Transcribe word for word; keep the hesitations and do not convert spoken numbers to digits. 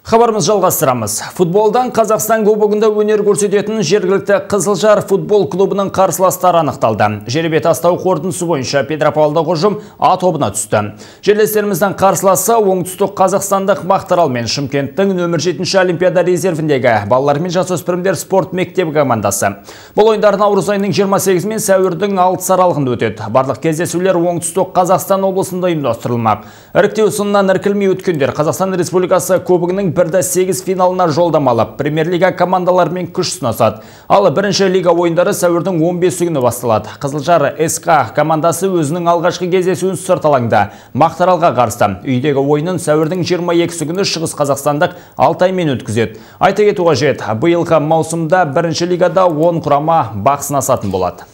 Хабарымыз жалғастырамыз. Футболдан Қазақстан кубогында өнер көрсететін жергілікті Қызылжар футбол клубының қарсыластары анықталды. Жеребе тастау қорытындысы бойынша Петропавлдық ұжым А тобына түсті. Жерлестеріміздің қарсыласы оңтүстік қазақстандық Мақтаарал мен Шымкенттің нөмір жетінші Олимпиада резервіндегі балалар мен жасөспірімдер спорт мектебі командасы. Бұл ойындар наурыз айының жиырма сегізі мен сәуірдің алтысы аралығында өтеді. Барлық кездесулер оңтүстік Қазақстан облысында ұйымдастырылмақ. Іріктеу сынынан іркілмей өткендер Қазақстан Республикасы кубогының бірді сегіз финалына жолдамалап, премьер-лига командаларымен күш сынасады. Ал бірінші лига ойындары сәуірдің он бесі күні басталады. Қызылжар СК командасы өзінің алғашқы кездесуін сырт алаңда Мақтааралға қарсы. Үйдегі ойынын сәуірдің жиырма екісі күні Шығыс Қазақстандық Алтаймен өткізеді. Айта кету қажет, биылғы маусымда бірінші лигада он құрама бақ сынасатын болады.